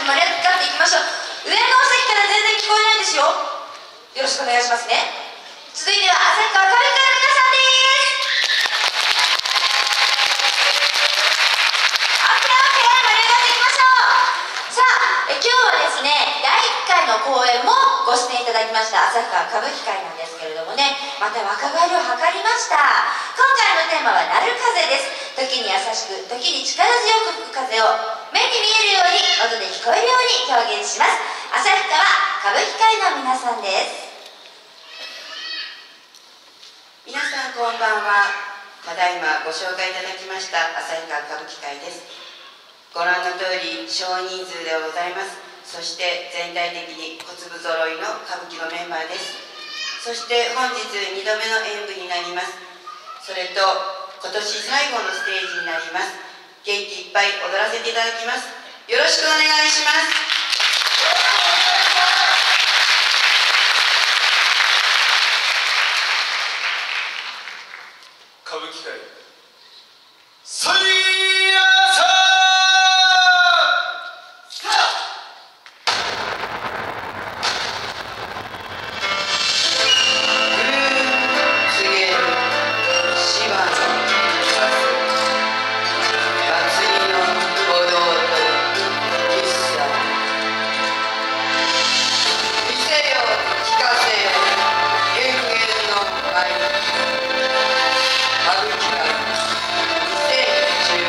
盛り上がっていきましょう。上の席から全然聞こえないですよ。よろしくお願いしますね。続いては旭川歌舞伎界の皆さんです。オッケーオッケー、盛り上がっていきましょう。さあ、今日はですね、第1回の公演もご出演いただきました旭川歌舞伎界なんですけれどもね、また若返りを図りました。今回のテーマは「鳴る風」です。時に優しく、時に力強く吹く風を目に見えるように、音で聞こえるように表現します。旭川歌舞伎界の皆さんです。 皆さんこんばんは。ただいまご紹介いただきました旭川歌舞伎界です。ご覧の通り少人数でございます。そして全体的に小粒揃いの歌舞伎のメンバーです。そして本日2度目の演舞になります。それと今年最後のステージになります。元気いっぱい踊らせていただきます。よろしくお願いします。 歌舞伎界 2018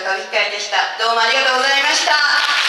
歌舞伎会でした。どうもありがとうございました。